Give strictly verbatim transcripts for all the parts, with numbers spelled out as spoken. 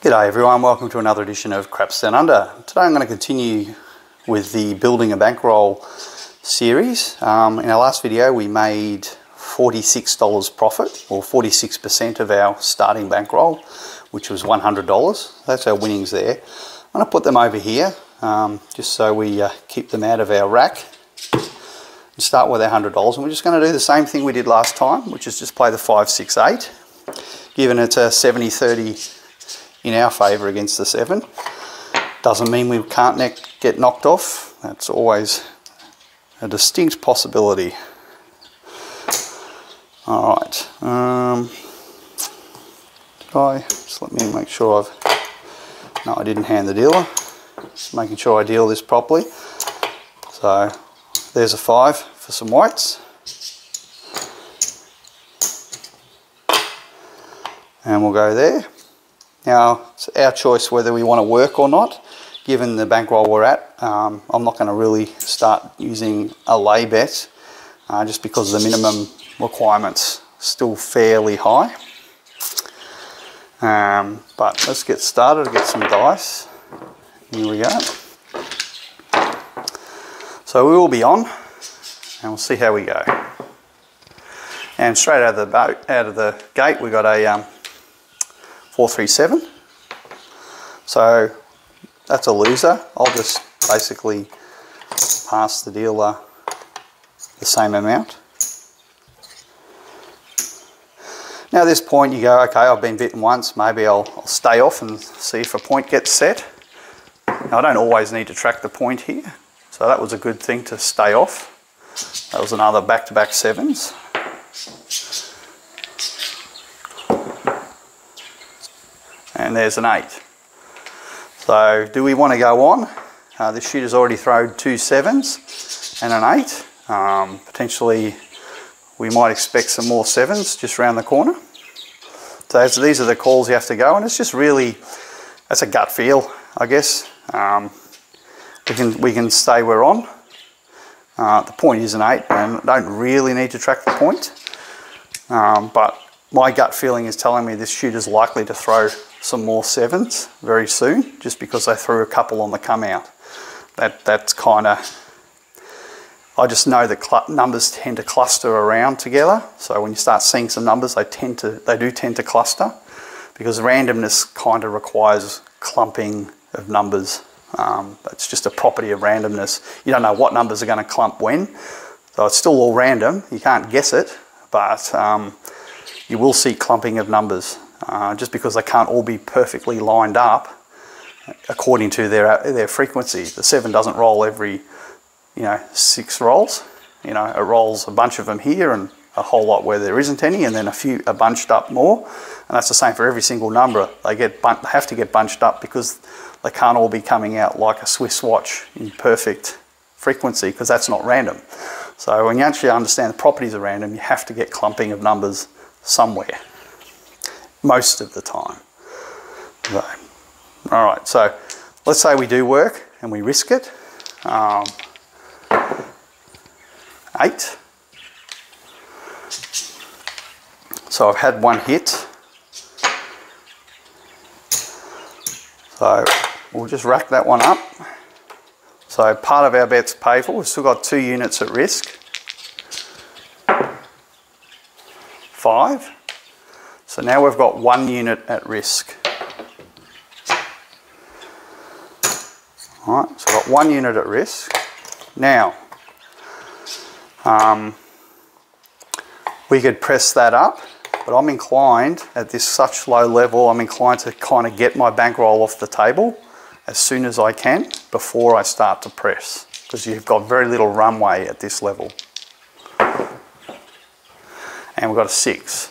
G'day everyone, welcome to another edition of Craps Down Under. Today I'm going to continue with the Building a Bankroll series. Um, in our last video we made forty-six dollars profit, or forty-six percent of our starting bankroll, which was one hundred dollars. That's our winnings there. I'm going to put them over here um, just so we uh, keep them out of our rack. And start with our one hundred dollars, and we're just going to do the same thing we did last time, which is just play the five, six, eight. Given it's a seventy thirty in our favour against the seven. Doesn't mean we can't ne get knocked off. That's always a distinct possibility. Alright. Um, did I? Just let me make sure I've... No, I didn't hand the dealer. Just making sure I deal this properly. So, there's a five for some whites. And we'll go there. Now, it's our choice whether we want to work or not. Given the bankroll we're at, um, I'm not going to really start using a lay bet uh, just because the minimum requirement's still fairly high. Um, but let's get started, get some dice. Here we go. So we will be on, and we'll see how we go. And straight out of the boat, out of the gate, we got a um, four three seven, so that's a loser. I'll just basically pass the dealer the same amount. Now at this point you go, okay, I've been bitten once, maybe I'll, I'll stay off and see if a point gets set. Now I don't always need to track the point here, so that was a good thing to stay off. That was another back-to-back sevens. And there's an eight. So do we want to go on? Uh, the shooter's already thrown two sevens and an eight. Um, potentially we might expect some more sevens just around the corner. So these are the calls you have to go, and it's just really, that's a gut feel, I guess. Um, we can we can stay we're on. Uh, the point is an eight, and I don't really need to track the point. Um, but my gut feeling is telling me this shooter's likely to throw some more sevens very soon, just because they threw a couple on the come out. That that's kind of, I just know that numbers tend to cluster around together. So when you start seeing some numbers, they tend to they do tend to cluster, because randomness kind of requires clumping of numbers. Um, that's just a property of randomness. You don't know what numbers are going to clump when, so it's still all random. You can't guess it, but um, you will see clumping of numbers. Uh, just because they can't all be perfectly lined up according to their their frequency. The seven doesn't roll every, you know, six rolls. You know, it rolls a bunch of them here and a whole lot where there isn't any, and then a few are bunched up more. And that's the same for every single number. They get bun they have to get bunched up because they can't all be coming out like a Swiss watch in perfect frequency, because that's not random. So when you actually understand the properties of random, you have to get clumping of numbers somewhere. Most of the time. So, all right, so let's say we do work and we risk it. Um, eight. So I've had one hit. So we'll just rack that one up. So part of our bet's paid for. We've still got two units at risk. Five. So now we've got one unit at risk. All right, so we've got one unit at risk. Now, um, we could press that up, but I'm inclined, at this such low level, I'm inclined to kind of get my bankroll off the table as soon as I can before I start to press, because you've got very little runway at this level. And we've got a six.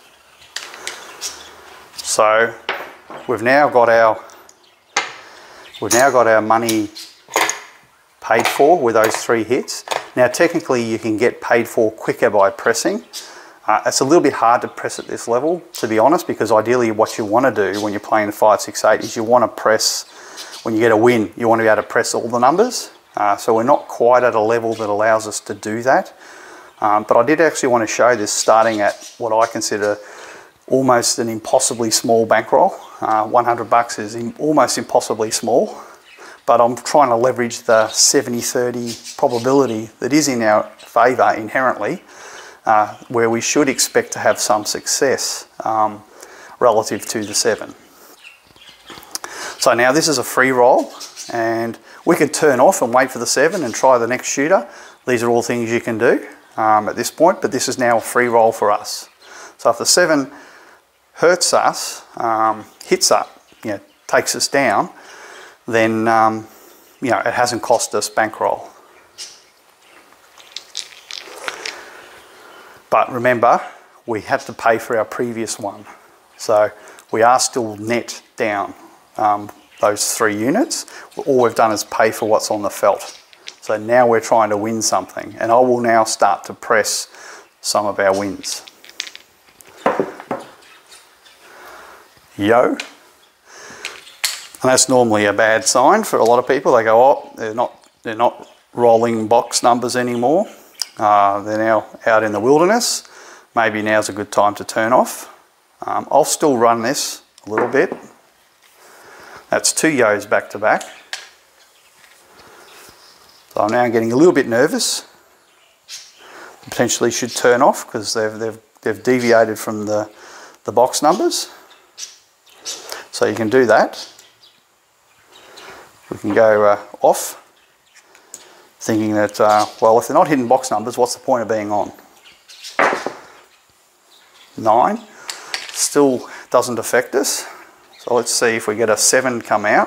So we've now got our we've now got our money paid for with those three hits. Now technically you can get paid for quicker by pressing. Uh, it's a little bit hard to press at this level, to be honest, because ideally what you want to do when you're playing the five, six, eight is you want to press, when you get a win, you want to be able to press all the numbers. Uh, so we're not quite at a level that allows us to do that. Um, but I did actually want to show this starting at what I consider almost an impossibly small bankroll. Uh, one hundred bucks is in, almost impossibly small, but I'm trying to leverage the seventy thirty probability that is in our favour inherently, uh, where we should expect to have some success um, relative to the seven. So now this is a free roll, and we could turn off and wait for the seven and try the next shooter. These are all things you can do um, at this point, but this is now a free roll for us. So if the seven hurts us, um, hits up, you know, takes us down, then um, you know, it hasn't cost us bankroll. But remember, we had to pay for our previous one, so we are still net down. Um, those three units, all we've done is pay for what's on the felt. So now we're trying to win something, and I will now start to press some of our wins. Yo. And that's normally a bad sign for a lot of people. They go, oh, they're not, they're not rolling box numbers anymore. Uh, they're now out in the wilderness. Maybe now's a good time to turn off. Um, I'll still run this a little bit. That's two yos back to back. So I'm now getting a little bit nervous. Potentially should turn off because they've, they've, they've deviated from the, the box numbers. So you can do that. We can go uh, off, thinking that, uh, well, if they're not hidden box numbers, what's the point of being on? Nine. Still doesn't affect us. So let's see if we get a seven come out.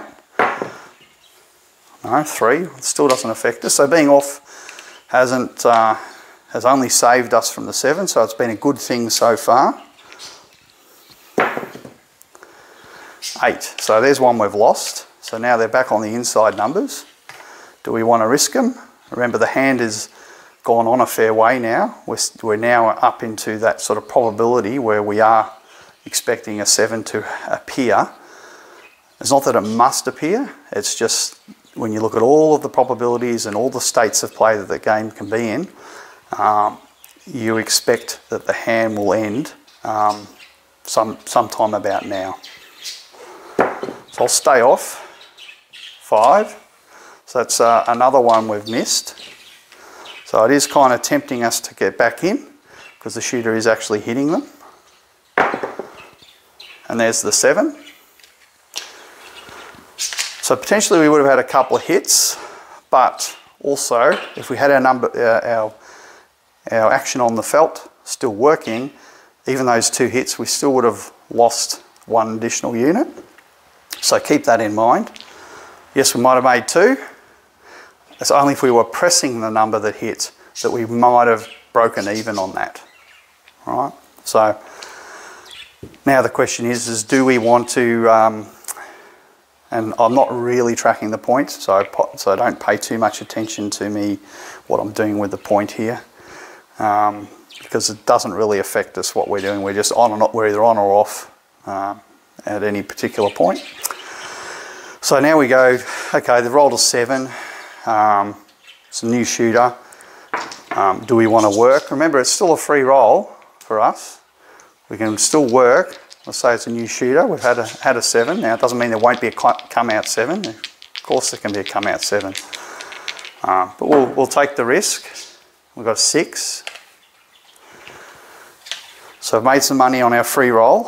No, three, still doesn't affect us. So being off hasn't, uh, has only saved us from the seven, so it's been a good thing so far. Eight, so there's one we've lost. So now they're back on the inside numbers. Do we want to risk them? Remember, the hand has gone on a fair way now. We're, we're now up into that sort of probability where we are expecting a seven to appear. It's not that it must appear, it's just when you look at all of the probabilities and all the states of play that the game can be in, um, you expect that the hand will end um, some sometime about now. So I'll stay off. Five. So that's uh, another one we've missed. So it is kind of tempting us to get back in because the shooter is actually hitting them. And there's the seven. So potentially we would have had a couple of hits, but also if we had our number, uh, our, our action on the felt still working, even those two hits, we still would have lost one additional unit. So keep that in mind. Yes, we might have made two. It's only if we were pressing the number that hit that we might have broken even on that. All right. So now the question is, is do we want to, um, and I'm not really tracking the point, so I, so don't pay too much attention to me, what I'm doing with the point here, um, because it doesn't really affect us what we're doing. We're just on or not, we're either on or off um, at any particular point. So now we go, okay, they've rolled a seven, um, it's a new shooter. Um, do we want to work? Remember, it's still a free roll for us. We can still work. Let's say it's a new shooter. We've had a, had a seven. Now, it doesn't mean there won't be a come out seven. Of course, there can be a come out seven. Uh, but we'll, we'll take the risk. We've got a six. So I've made some money on our free roll.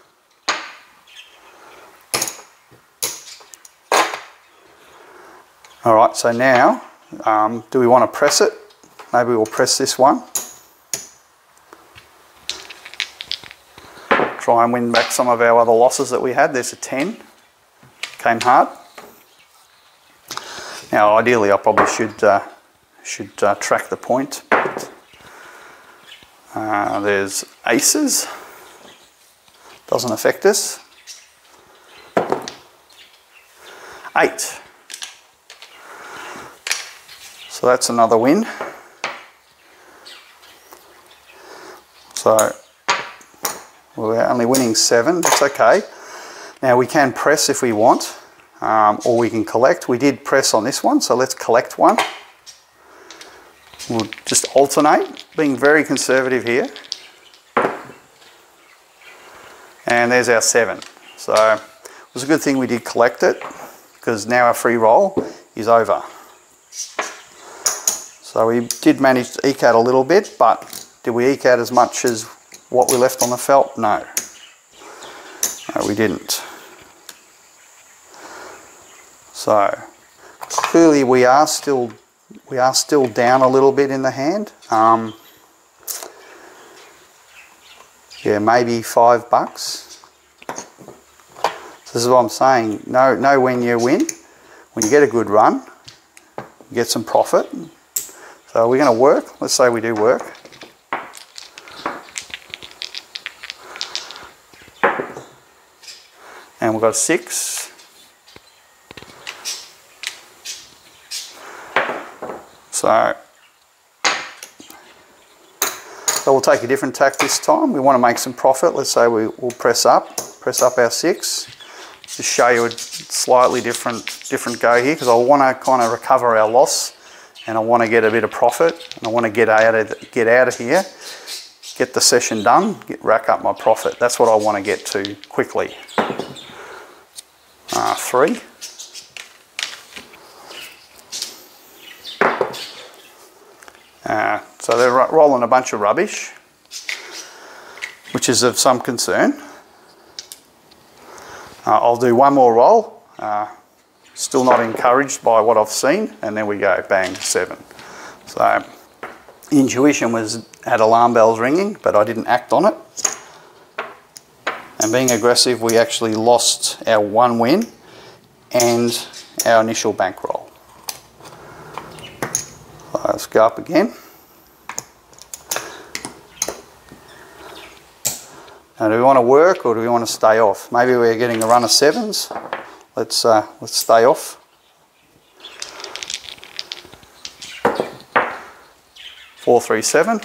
All right, so now, um, do we want to press it? Maybe we'll press this one. Try and win back some of our other losses that we had. There's a ten. Came hard. Now, ideally, I probably should uh, should uh, track the point. Uh, there's aces. Doesn't affect us. Eight. So that's another win. So we're only winning seven, it's okay. Now we can press if we want, um, or we can collect. We did press on this one, so let's collect one. We'll just alternate, being very conservative here. And there's our seven. So it was a good thing we did collect it, because now our free roll is over. So we did manage to eke out a little bit, but did we eke out as much as what we left on the felt? No. No, we didn't. So clearly we are still we are still down a little bit in the hand. Um, yeah, maybe five bucks. This is what I'm saying. Know, know when you win. When you get a good run, you get some profit. So we're going to work. Let's say we do work. And we've got a six. So, so we'll take a different tack this time. We want to make some profit. Let's say we will press up, press up our six. Just show you a slightly different different go here, because I want to kind of recover our loss, and I want to get a bit of profit, and I want to get out of get out of here, get the session done, get rack up my profit. That's what I want to get to quickly. Uh, three. Uh, so they're rolling a bunch of rubbish, which is of some concern. Uh, I'll do one more roll. Uh, still not encouraged by what I've seen, and then we go bang, seven. So intuition was had alarm bells ringing, but I didn't act on it. And being aggressive, we actually lost our one win and our initial bankroll. So let's go up again. Now, do we want to work or do we want to stay off? Maybe we're getting a run of sevens. Let's uh, let's stay off. Four, three, seven.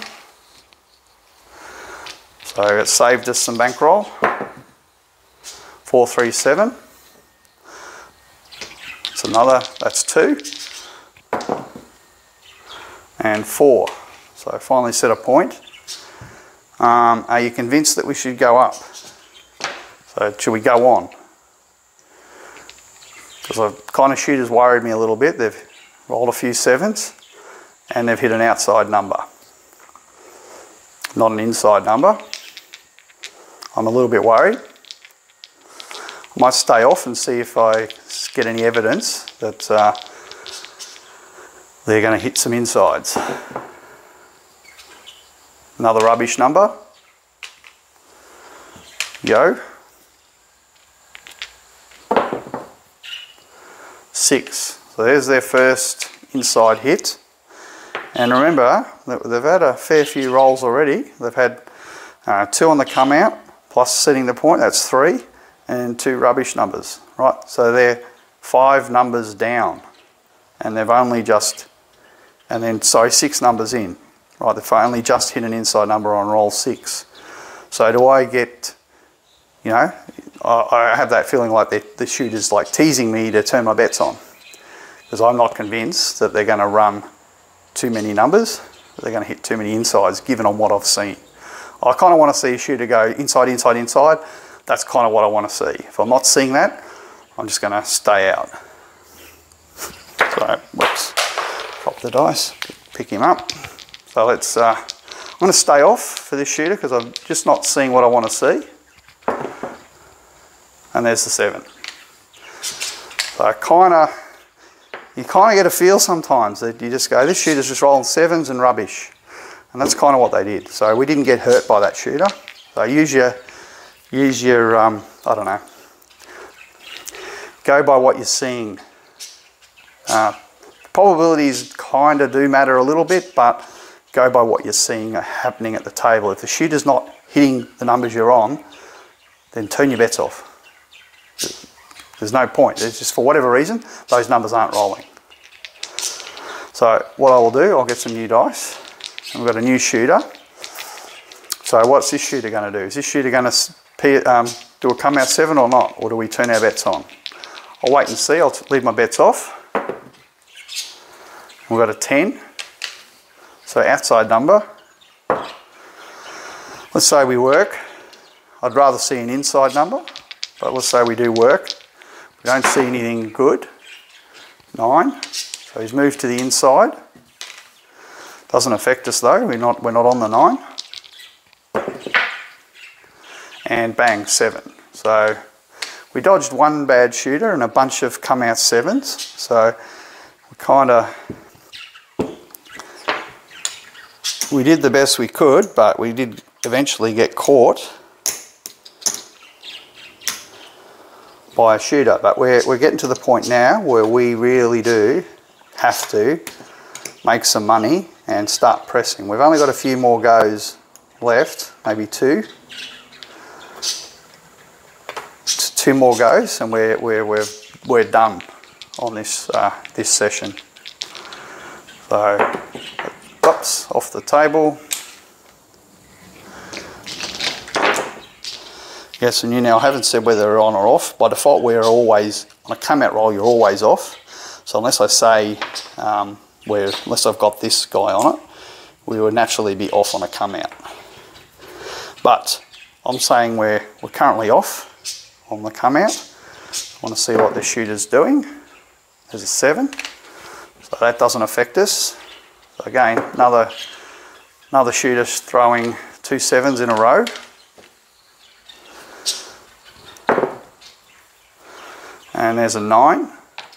So it saved us some bankroll. Four, three, seven. That's another. That's two. And four. So finally set a point. Um, are you convinced that we should go up? So should we go on? Because the kind of shooters worried me a little bit. They've rolled a few sevens and they've hit an outside number, not an inside number. I'm a little bit worried. I might stay off and see if I get any evidence that uh, they're going to hit some insides. Another rubbish number. Yo. Six. So there's their first inside hit. And remember, they've had a fair few rolls already. They've had uh, two on the come out, plus setting the point, that's three, and two rubbish numbers, right? So they're five numbers down, and they've only just, and then, sorry, six numbers in. Right, they've only just hit an inside number on roll six. So do I get, you know, I, I have that feeling like the, the shooter's like teasing me to turn my bets on. Because I'm not convinced that they're going to run too many numbers, that they're going to hit too many insides, given on what I've seen. I kind of want to see a shooter go inside, inside, inside. That's kind of what I want to see. If I'm not seeing that, I'm just going to stay out. So, whoops, drop the dice, pick him up. So let's, uh, I'm going to stay off for this shooter because I'm just not seeing what I want to see. And there's the seven. So kind of, you kind of get a feel sometimes that you just go, this shooter's just rolling sevens and rubbish. And that's kind of what they did. So we didn't get hurt by that shooter. So use your, use your, um, I don't know, go by what you're seeing. Uh, probabilities kind of do matter a little bit, but go by what you're seeing happening at the table. If the shooter's not hitting the numbers you're on, then turn your bets off. There's no point. It's just for whatever reason, those numbers aren't rolling. So what I will do, I'll get some new dice. And we've got a new shooter. So what's this shooter going to do? Is this shooter going to um, do a come out seven or not? Or do we turn our bets on? I'll wait and see. I'll leave my bets off. We've got a ten. So outside number. Let's say we work. I'd rather see an inside number, but let's say we do work. We don't see anything good. Nine. So he's moved to the inside. Doesn't affect us though, we're not, we're not on the nine. And bang, seven. So we dodged one bad shooter and a bunch of come out sevens. So we kind of, we did the best we could, but we did eventually get caught by a shooter. But we're, we're getting to the point now where we really do have to make some money and start pressing. We've only got a few more goes left, maybe two. Two more goes and we're, we're, we're, we're done on this, uh, this session. So, oops, off the table. Yes, and you now haven't said whether they're on or off. By default, we're always, on a come out roll, you're always off. So unless I say, um, where, unless I've got this guy on it, we would naturally be off on a come out. But I'm saying we're, we're currently off on the come out. I want to see what the shooter's doing. There's a seven, so that doesn't affect us. So again, another another shooter throwing two sevens in a row. And there's a nine.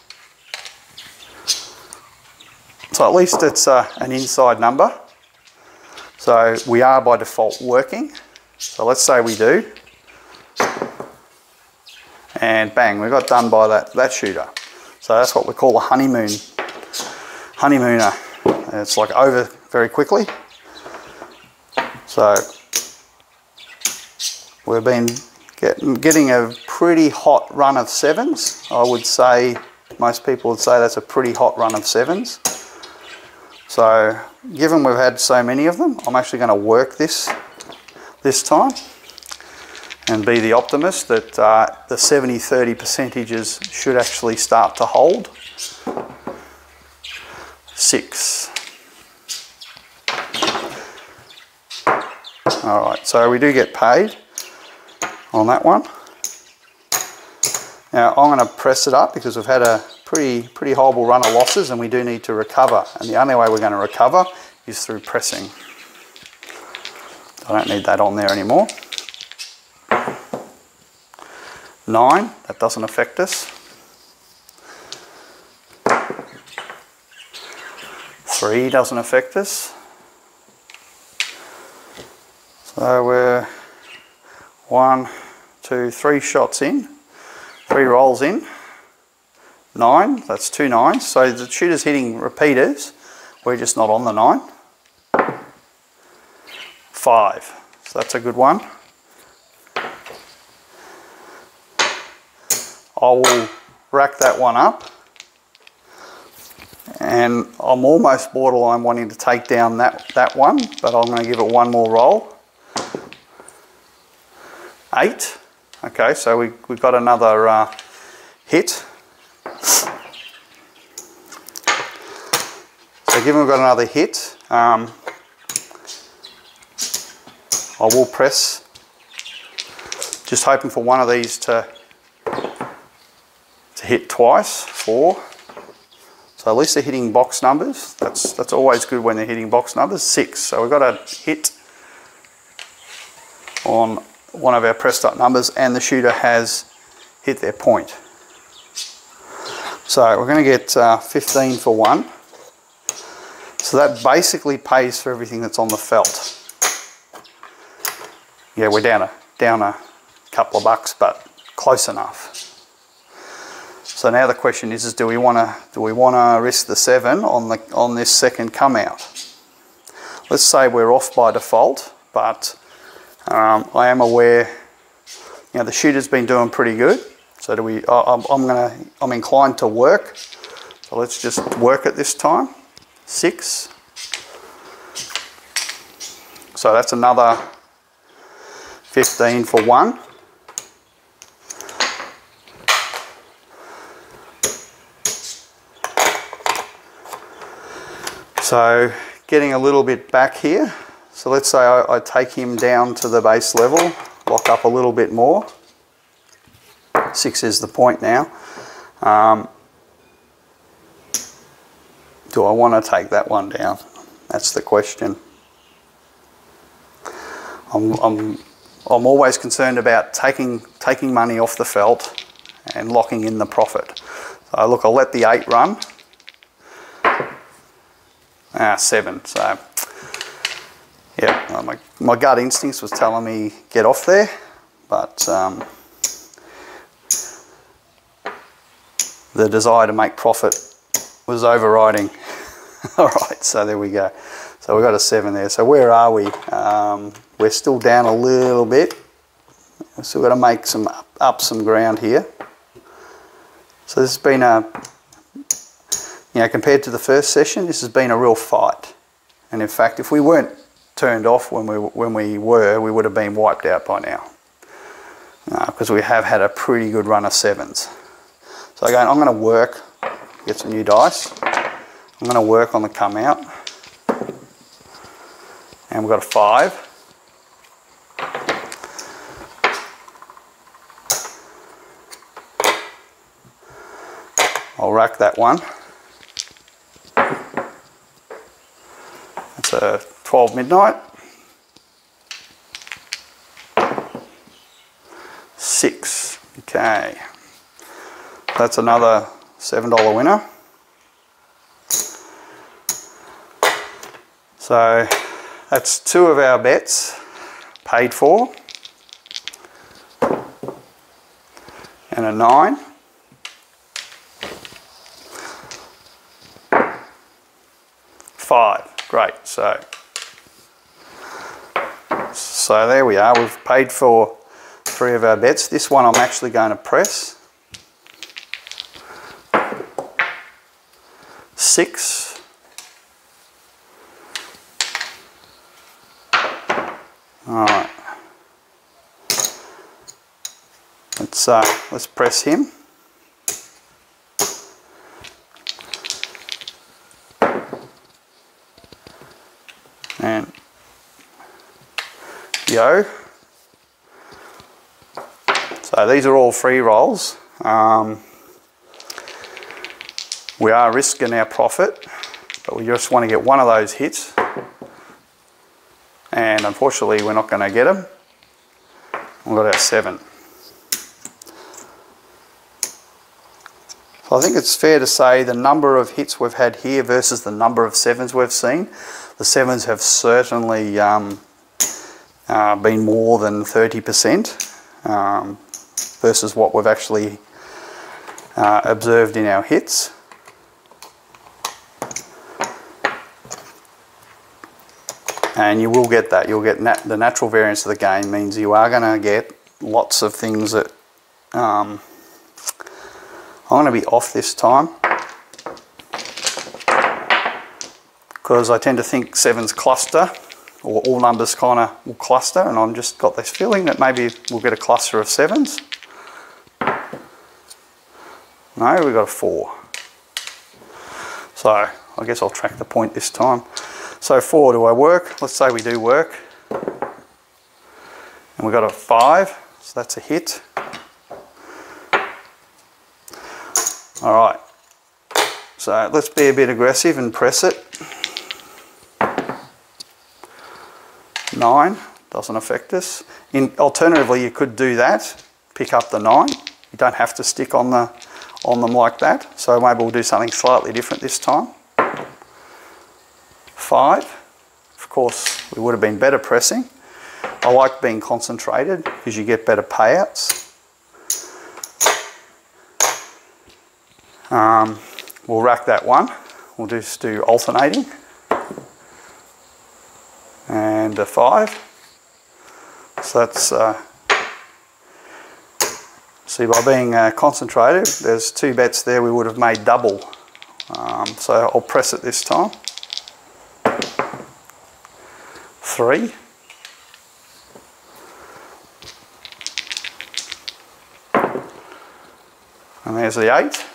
So at least it's uh, an inside number. So we are by default working. So let's say we do. And bang, we got done by that, that shooter. So that's what we call a honeymoon, honeymooner. And it's like over very quickly. So we've been getting, getting a pretty hot run of sevens. I would say, most people would say that's a pretty hot run of sevens. So given we've had so many of them, I'm actually going to work this this time and be the optimist that uh, the seventy thirty percentages should actually start to hold. Six. All right, so we do get paid on that one. Now I'm going to press it up because we've had a pretty pretty horrible run of losses and we do need to recover. And the only way we're going to recover is through pressing. I don't need that on there anymore. Nine, that doesn't affect us. Three doesn't affect us. So we're one, two, three shots in, three rolls in. Nine, that's two nines. So the shooter's hitting repeaters. We're just not on the nine. Five, so that's a good one. I will rack that one up. And I'm almost borderline wanting to take down that, that one, but I'm going to give it one more roll. Eight. Okay, so we, we've got another uh, hit. So given we've got another hit, um, I will press, just hoping for one of these to, to hit twice. Four. So at least they're hitting box numbers. That's, that's always good when they're hitting box numbers. Six. So we've got a hit on one of our pressed up numbers and the shooter has hit their point. So we're going to get uh, fifteen for one. So that basically pays for everything that's on the felt. Yeah, we're down a, down a couple of bucks, but close enough. So now the question is, is do we want to do we want to risk the seven on the on this second come out? Let's say we're off by default, but um, I am aware, you know, the shooter's been doing pretty good. So do we? I, I'm, I'm gonna I'm inclined to work. So let's just work it this time. Six. So that's another fifteen for one. So getting a little bit back here. So let's say I, I take him down to the base level lock up a little bit more. Six is the point now. Um, do I want to take that one down? That's the question. I'm, I'm, I'm always concerned about taking, taking money off the felt and locking in the profit. So look, I'll let the eight run. Ah, seven. So, yeah, my, my gut instincts was telling me get off there, but um, the desire to make profit was overriding. All right, so there we go. So we got a seven there. So where are we? Um, we're still down a little bit. We've still got to make some up, up some ground here. So this has been a, you know, compared to the first session, this has been a real fight. And in fact, if we weren't turned off when we when we were, we would have been wiped out by now, because uh, we have had a pretty good run of sevens. So again, I'm going to work, get some new dice. I'm going to work on the come out, and we've got a five. I'll rack that one. That's a twelve midnight. Six. Okay. That's another seven dollar winner. So that's two of our bets paid for. And a nine. Five. Great. So, so there we are. We've paid for three of our bets. This one I'm actually going to press. Six. All right. Let's uh, let's press him. And yo. So these are all free rolls. Um, we are risking our profit, but we just want to get one of those hits. And unfortunately, we're not going to get them. We've got our seven. So I think it's fair to say the number of hits we've had here versus the number of sevens we've seen, the sevens have certainly um, uh, been more than thirty percent um, versus what we've actually uh, observed in our hits. And you will get that. You'll get nat the natural variance of the game means you are going to get lots of things that um, I'm going to be off this time because I tend to think sevens cluster, or all numbers kind of will cluster, and I've just got this feeling that maybe we'll get a cluster of sevens. No, we've got a four. So I guess I'll track the point this time. So four, do I work? Let's say we do work. And we've got a five, so that's a hit. All right, so let's be a bit aggressive and press it. Nine, doesn't affect us. In, alternatively, you could do that, pick up the nine. You don't have to stick on, the, on them like that. So maybe we'll do something slightly different this time. Five, of course, we would have been better pressing. I like being concentrated because you get better payouts. Um, we'll rack that one. We'll just do alternating. And a five. So that's, uh, see, by being uh, concentrated, there's two bets there we would have made double. Um, so I'll press it this time. Three. And there's the eight.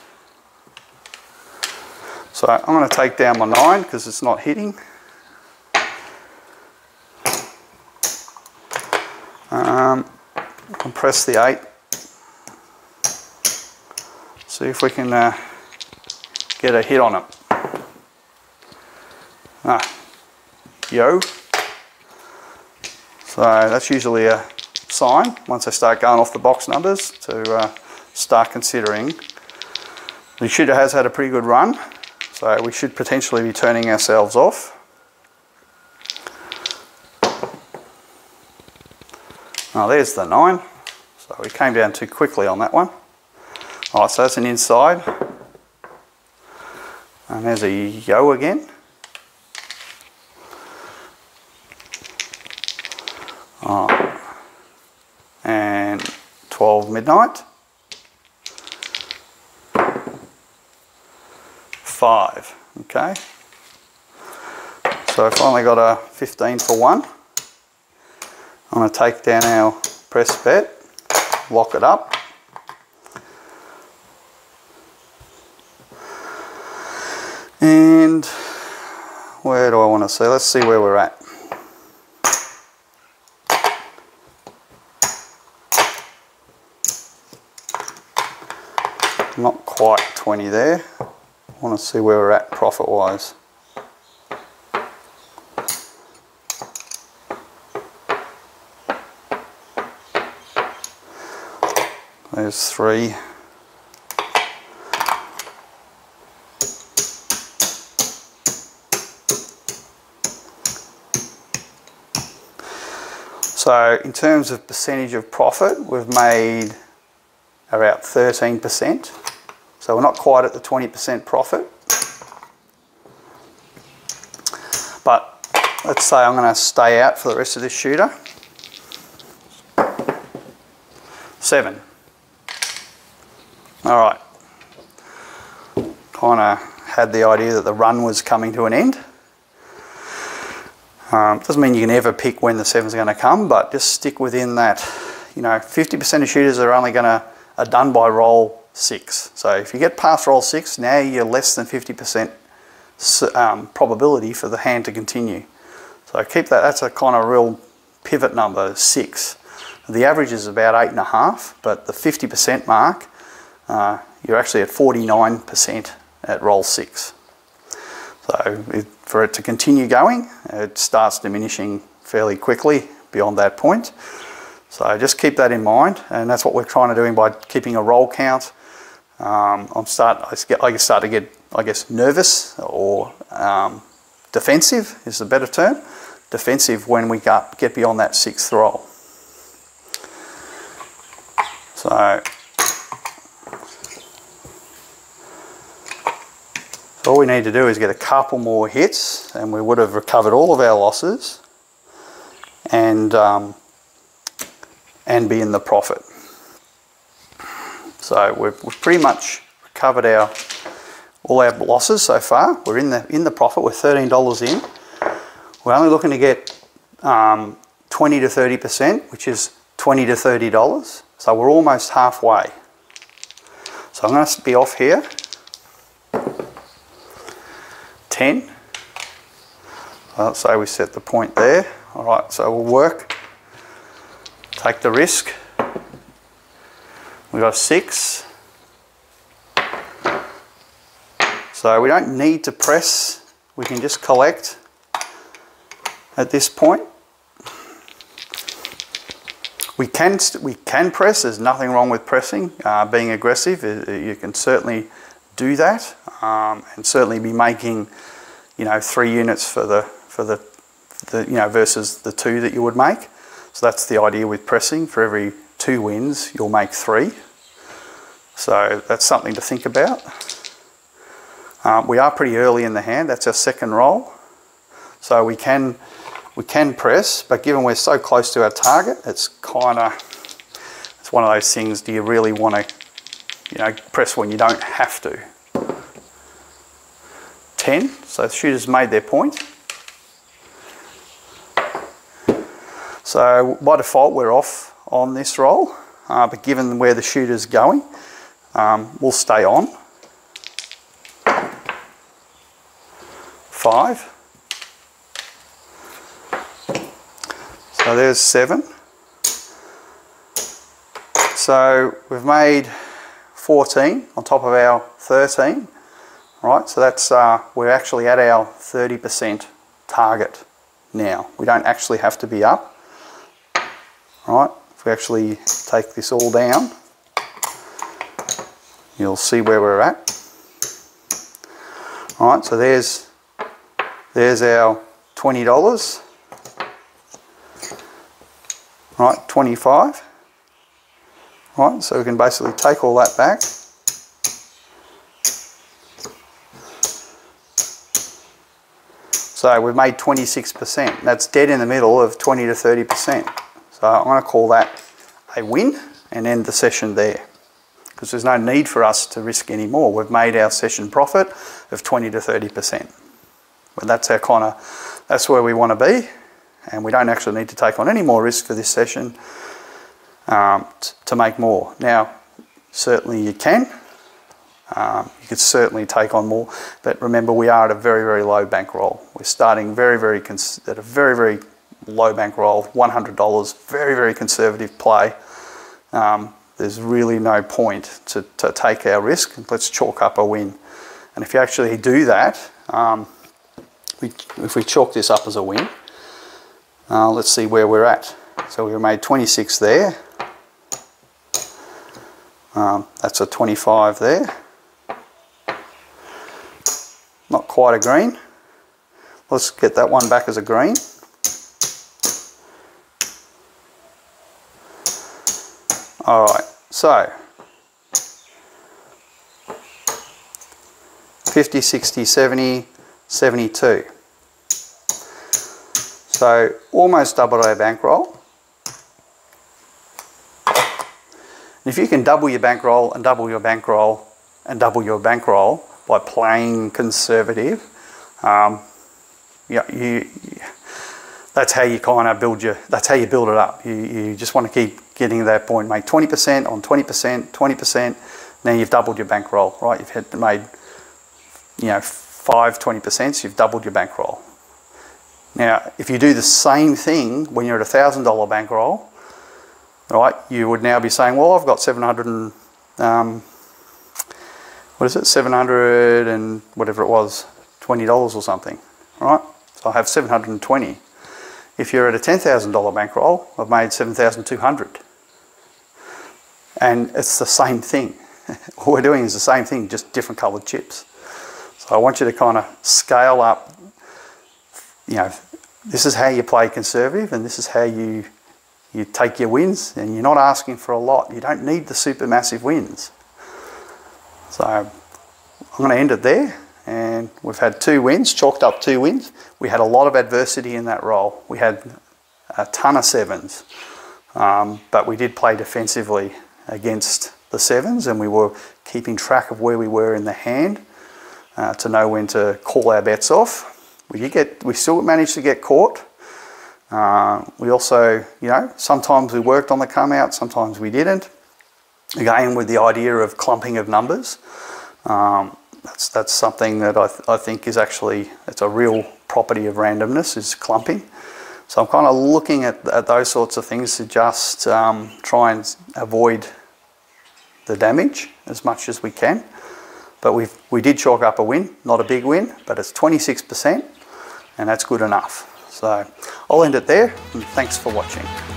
So I'm going to take down my nine because it's not hitting. Um, press the eight. See if we can uh, get a hit on it. Ah, yo. So that's usually a sign, once they start going off the box numbers, to uh, start considering. The shooter has had a pretty good run, so we should potentially be turning ourselves off. Oh, there's the nine. So we came down too quickly on that one. Alright, so that's an inside. And there's a yo again. Alright. And twelve midnight. Five. Okay. So I finally got a fifteen for one. I'm going to take down our press bet, lock it up. And where do I want to see? Let's see where we're at. Not quite twenty there. I want to see where we're at profit wise. There's three. So in terms of percentage of profit, we've made about thirteen percent. So we're not quite at the twenty percent profit. But let's say I'm going to stay out for the rest of this shooter. Seven. All right. Kind of had the idea that the run was coming to an end. Um, doesn't mean you can ever pick when the seven's going to come, but just stick within that. You know, fifty percent of shooters are only going to are done by roll six. So if you get past roll six, now you're less than fifty percent um, probability for the hand to continue. So keep that. That's a kind of real pivot number, six. The average is about eight and a half, but the fifty percent mark, uh, you're actually at forty-nine percent at roll six. So it, for it to continue going, it starts diminishing fairly quickly beyond that point. So just keep that in mind, and that's what we're trying to do by keeping a roll count. Um, I'm start, I get, I start to get, I guess, nervous or um, defensive is the better term. Defensive when we got, get beyond that sixth roll. So, so all we need to do is get a couple more hits, and we would have recovered all of our losses, and um, and be in the profit. So we've, we've pretty much recovered our all our losses so far. We're in the in the profit. We're thirteen dollars in. We're only looking to get um, twenty to thirty percent, which is twenty to thirty dollars. So we're almost halfway. So I'm going to be off here. ten. Well, so we set the point there. All right, so we'll work. Take the risk. We've got six. So we don't need to press. We can just collect at this point. We can, we can press, there's nothing wrong with pressing, uh, being aggressive, you can certainly do that, um, and certainly be making, you know, three units for the, for the, the, you know, versus the two that you would make. So that's the idea with pressing. For every two wins, you'll make three. So that's something to think about. Um, we are pretty early in the hand, that's our second roll. So we can, We can press, but given we're so close to our target, it's kind of, it's one of those things, do you really want to, you know, press when you don't have to? ten, so the shooter's made their point. So by default, we're off on this roll, uh, but given where the shooter's going, um, we'll stay on. Five. So there's seven. so we've made fourteen on top of our thirteen, right? So that's, uh, we're actually at our thirty percent target now. We don't actually have to be up, right? If we actually take this all down, you'll see where we're at. All right, so there's, there's our twenty dollars, right, twenty-five. Right, so we can basically take all that back. So we've made twenty-six percent. That's dead in the middle of twenty to thirty percent. So I'm going to call that a win and end the session there, because there's no need for us to risk any more. We've made our session profit of twenty to thirty percent. But that's our kind of, that's where we want to be, and we don't actually need to take on any more risk for this session. Um, to make more. Now, certainly you can. Um, you could certainly take on more, but remember we are at a very, very low bankroll. We're starting very, very cons at a very, very low bankroll, one hundred dollars, very, very conservative play. Um, there's really no point to, to take our risk. Let's chalk up a win. And if you actually do that, um, we, if we chalk this up as a win, uh, let's see where we're at. So we made twenty-six there. Um, that's a twenty-five there. Not quite a green. Let's get that one back as a green. Alright, so fifty, sixty, seventy, seventy-two. So almost doubled our bankroll. If you can double your bankroll and double your bankroll and double your bankroll by playing conservative, um, yeah, you, you, that's how you kind of build your, that's how you build it up. You, you just want to keep getting to that point. Make twenty percent on twenty percent, twenty percent, now you've doubled your bankroll, right? You've had made, you know, five twenty percents, you've doubled your bankroll. Now, if you do the same thing when you're at a one thousand dollar bankroll, right, you would now be saying, well, I've got seven hundred and, um, what is it, seven hundred and whatever it was, twenty dollars or something, right? So I have seven hundred and twenty. If you're at a ten thousand dollar bankroll, I've made seven thousand two hundred. And it's the same thing. All we're doing is the same thing, just different coloured chips. So I want you to kind of scale up, you know, this is how you play conservative and this is how you You take your wins, and you're not asking for a lot. You don't need the super massive wins. So I'm going to end it there, and we've had two wins, chalked up two wins. We had a lot of adversity in that roll. We had a ton of sevens, um, but we did play defensively against the sevens, and we were keeping track of where we were in the hand uh, to know when to call our bets off. We did get, we still managed to get caught. Uh, we also, you know, sometimes we worked on the come out, sometimes we didn't. Again, with the idea of clumping of numbers, um, that's that's something that I, th I think is actually, it's a real property of randomness, is clumping. So I'm kind of looking at, at those sorts of things to just um, try and avoid the damage as much as we can. But we we did chalk up a win, not a big win, but it's twenty-six percent, and that's good enough. So I'll end it there, and thanks for watching.